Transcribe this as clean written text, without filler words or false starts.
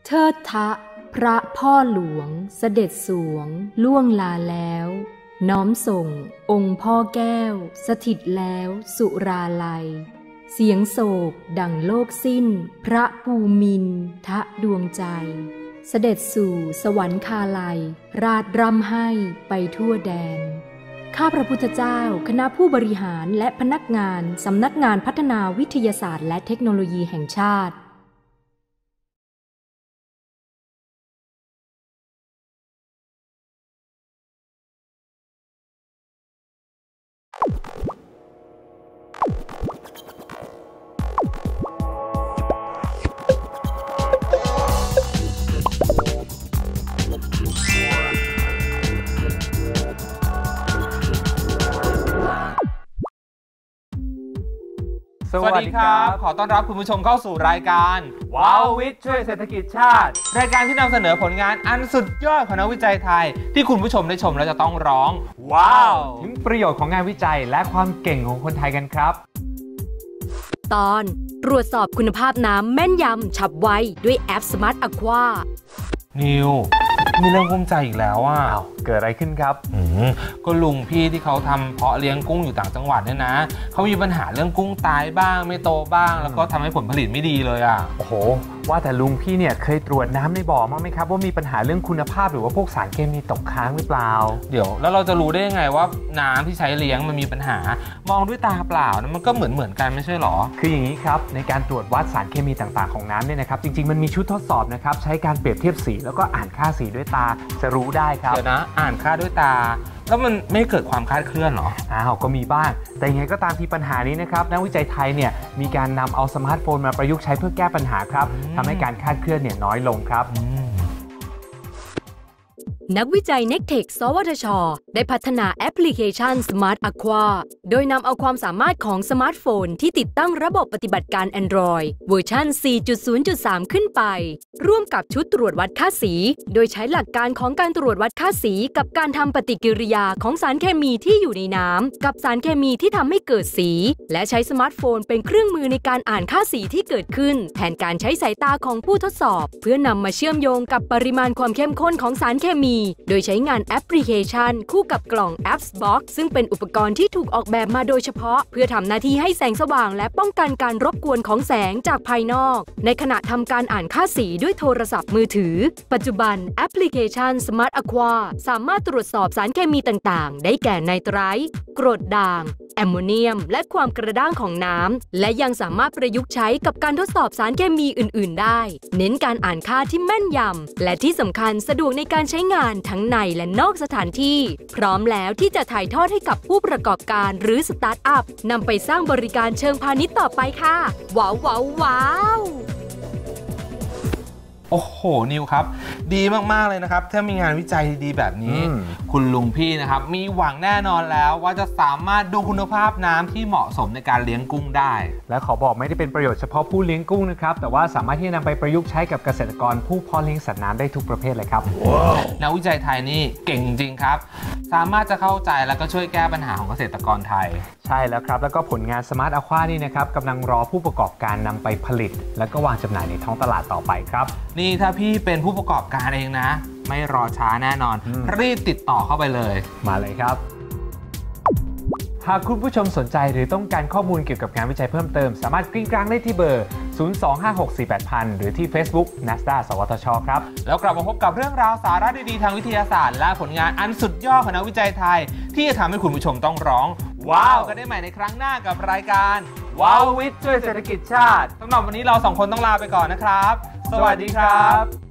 เทิดทะพระพ่อหลวงเสด็จสวงล่วงลาแล้วน้อมส่งองค์พ่อแก้วสถิตแล้วสุราลัยเสียงโศกดั่งโลกสิ้นพระภูมินทะดวงใจเสด็จสู่สวรรคาลัยราชร่ำให้ไปทั่วแดนข้าพระพุทธเจ้าคณะผู้บริหารและพนักงานสำนักงานพัฒนาวิทยาศาสตร์และเทคโนโลยีแห่งชาติสวัสดีครับขอต้อนรับคุณผู้ชมเข้าสู่รายการว้าววิทย์ช่วยเศรษฐกิจชาติรายการที่นำเสนอผลงานอันสุดยอดของนักวิจัยไทยที่คุณผู้ชมได้ชมแล้วจะต้องร้องว้าวถึงประโยชน์ของงานวิจัยและความเก่งของคนไทยกันครับตอนตรวจสอบคุณภาพน้ำแม่นยำฉับไวด้วยแอป Smart Aqua นิวมีเรื่องภูมิใจอีกแล้วอ่ะเกิดอะไรขึ้นครับก็ลุงพี่ที่เขาทำเพาะเลี้ยงกุ้งอยู่ต่างจังหวัดเนี่ยนะเขามีปัญหาเรื่องกุ้งตายบ้างไม่โตบ้างแล้วก็ทำให้ผลผลิตไม่ดีเลยอ่ะโอ้โหว่าแต่ลุงพี่เนี่ยเคยตรวจน้ำในบ่อมั้งไหมครับว่ามีปัญหาเรื่องคุณภาพหรือว่าพวกสารเคมีตกค้างหรือเปล่าเดี๋ยวแล้วเราจะรู้ได้ยังไงว่าน้ำที่ใช้เลี้ยงมันมีปัญหามองด้วยตาเปล่านะมันก็เหมือนกันไม่ใช่หรอคืออย่างนี้ครับในการตรวจวัดสารเคมีต่างๆของน้ำเนี่ยนะครับจริงๆมันมีชุดทดสอบนะครับใช้การเปรียบเทียบสีแล้วก็อ่านค่าสีด้วยตาจะรู้ได้ครับเดี๋ยวนะอ่านค่าด้วยตาแล้วมันไม่เกิดความคลาดเคลื่อนหรอก็มีบ้างแต่ยังไงก็ตามที่ปัญหานี้นะครับนักวิจัยไทยเนี่ยมีการนำเอาสมาร์ทโฟนมาประยุกต์ใช้เพื่อแก้ปัญหาครับทำให้การคลาดเคลื่อนเนี่ยน้อยลงครับนักวิจัย Nectech สวทช.ได้พัฒนาแอปพลิเคชัน Smart Aqua โดยนำเอาความสามารถของสมาร์ทโฟนที่ติดตั้งระบบปฏิบัติการ Android เวอร์ชัน 4.0.3 ขึ้นไปร่วมกับชุดตรวจวัดค่าสีโดยใช้หลักการของการตรวจวัดค่าสีกับการทำปฏิกิริยาของสารเคมีที่อยู่ในน้ำกับสารเคมีที่ทำให้เกิดสีและใช้สมาร์ทโฟนเป็นเครื่องมือในการอ่านค่าสีที่เกิดขึ้นแทนการใช้สายตาของผู้ทดสอบเพื่อนำมาเชื่อมโยงกับปริมาณความเข้มข้นของสารเคมีโดยใช้งานแอปพลิเคชันคู่กับกล่อง Apps Box ซึ่งเป็นอุปกรณ์ที่ถูกออกแบบมาโดยเฉพาะเพื่อทำหน้าที่ให้แสงสว่างและป้องกันการรบกวนของแสงจากภายนอกในขณะทำการอ่านค่าสีด้วยโทรศัพท์มือถือปัจจุบันแอปพลิเคชัน Smart Aqua สามารถตรวจสอบสารเคมีต่างๆได้แก่ไนไตรท์กรดด่างแอมโมเนียมและความกระด้างของน้ำและยังสามารถประยุกต์ใช้กับการทดสอบสารเคมีอื่นๆได้เน้นการอ่านค่าที่แม่นยำและที่สำคัญสะดวกในการใช้งานทั้งในและนอกสถานที่พร้อมแล้วที่จะถ่ายทอดให้กับผู้ประกอบการหรือสตาร์ทอัพนำไปสร้างบริการเชิงพาณิชย์ต่อไปค่ะว้าวว้าวว้าวโอ้โหนิวครับดีมากๆเลยนะครับถ้ามีงานวิจัยดีแบบนี้คุณลุงพี่นะครับมีหวังแน่นอนแล้วว่าจะสามารถดูคุณภาพน้ำที่เหมาะสมในการเลี้ยงกุ้งได้และขอบอกไม่ได้เป็นประโยชน์เฉพาะผู้เลี้ยงกุ้งนะครับแต่ว่าสามารถที่จะนำไปประยุกต์ใช้กับเกษตรกรผู้เพาะเลี้ยงสัตว์น้ำได้ทุกประเภทเลยครับนักวิจัยไทยนี่เก่งจริงครับสามารถจะเข้าใจแล้วก็ช่วยแก้ปัญหาของเกษตรกรไทยใช่แล้วครับแล้วก็ผลงาน Smart Aqua นี่นะครับกำลังรอผู้ประกอบการนำไปผลิตแล้วก็วางจำหน่ายในท้องตลาดต่อไปครับนี่ถ้าพี่เป็นผู้ประกอบการเองนะไม่รอช้าแน่นอนรีบติดต่อเข้าไปเลยมาเลยครับหากคุณผู้ชมสนใจหรือต้องการข้อมูลเกี่ยวกับงานวิจัยเพิ่มเติมสามารถกริ้งกลางได้ที่เบอร์ 025648000 หรือที่ Facebook NASDA สวทช.ครับแล้วกลับมาพบกับเรื่องราวสาระดีๆทางวิทยาศาสตร์และผลงานอันสุดยอดของนักวิจัยไทยที่จะทำให้คุณผู้ชมต้องร้องว้าวกันได้ใหม่ในครั้งหน้ากับรายการว้าววิทย์ช่วยเศรษฐกิจชาติสำหรับวันนี้เรา2คนต้องลาไปก่อนนะครับสวัสดีครับ